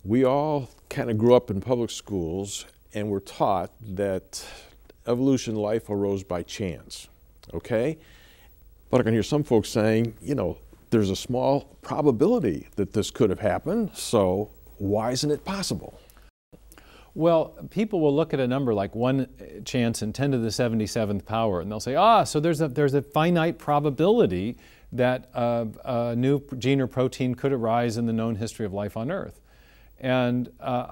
We all kind of grew up in public schools and were taught that evolution, life arose by chance, okay? But I can hear some folks saying, there's a small probability that this could have happened, so why isn't it possible? Well, people will look at a number like 1 chance in 10 to the 77th power, and they'll say, so there's a finite probability that a new gene or protein could arise in the known history of life on Earth. And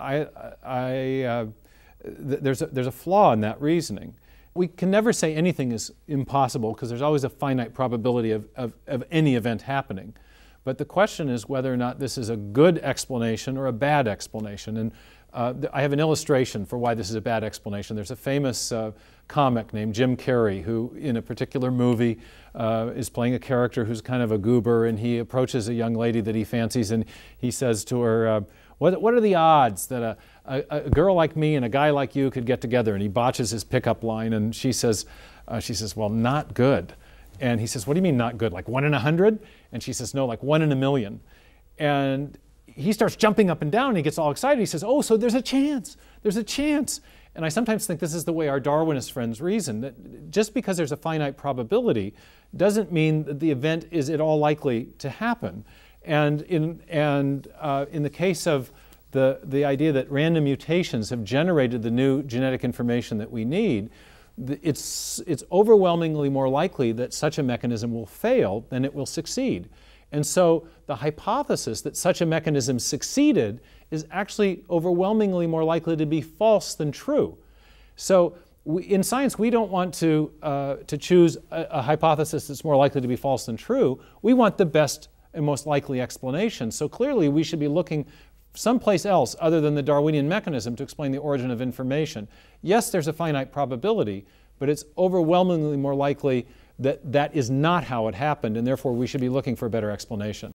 there's a flaw in that reasoning. We can never say anything is impossible because there's always a finite probability of any event happening. But the question is whether or not this is a good explanation or a bad explanation. And I have an illustration for why this is a bad explanation. There's a famous comic named Jim Carrey who, in a particular movie, is playing a character who's kind of a goober, and he approaches a young lady that he fancies, and he says to her, what are the odds that a girl like me and a guy like you could get together? And he botches his pickup line, and she says, well, not good. And he says, what do you mean not good? Like 1 in 100? And she says, no, like 1 in a million. And he starts jumping up and down, and he gets all excited. He says, oh, so there's a chance. There's a chance. And I sometimes think this is the way our Darwinist friends reason, that just because there's a finite probability doesn't mean that the event is at all likely to happen. And in the case of the idea that random mutations have generated the new genetic information that we need, it's overwhelmingly more likely that such a mechanism will fail than it will succeed. And so the hypothesis that such a mechanism succeeded is actually overwhelmingly more likely to be false than true. So in science, we don't want to choose a hypothesis that's more likely to be false than true. We want the best and most likely explanation. So clearly, we should be looking someplace else other than the Darwinian mechanism to explain the origin of information. Yes, there's a finite probability, but it's overwhelmingly more likely that that is not how it happened, and therefore we should be looking for a better explanation.